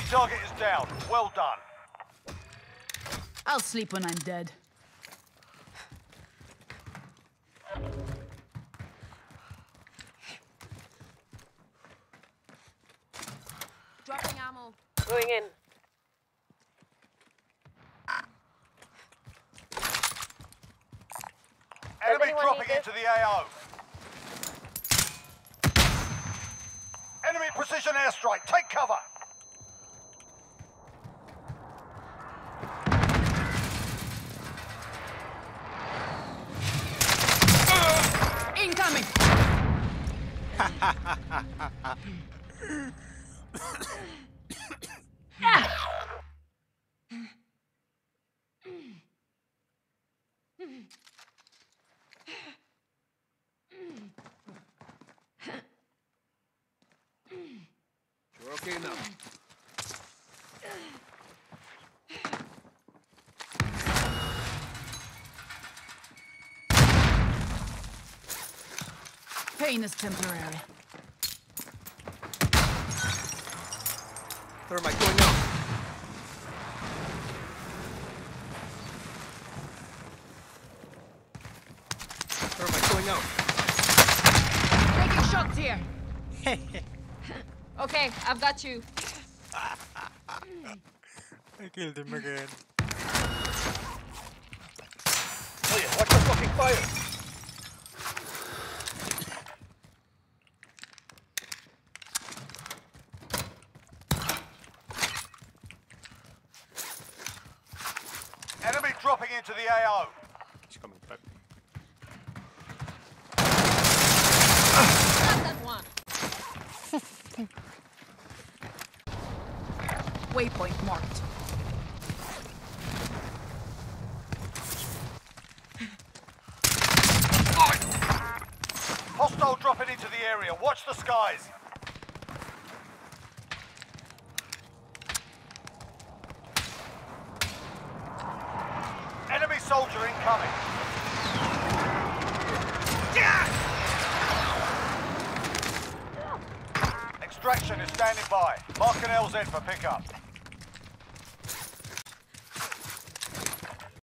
target is down. Well done. I'll sleep when I'm dead. Dropping ammo. Going in. Enemy anyone dropping need into the AO. Enemy precision airstrike. Take cover. Incoming! You're okay now. Pain is temporary. Thermite going out. Thermite going out. Taking shots here. Okay, I've got you. I killed him again. Oh yeah, watch the fucking fire. Enemy dropping into the AO. He's coming back. Got that one. Waypoint marked. Hostile dropping into the area. Watch the skies. Enemy soldier incoming. Extraction is standing by. Mark an LZ for pickup.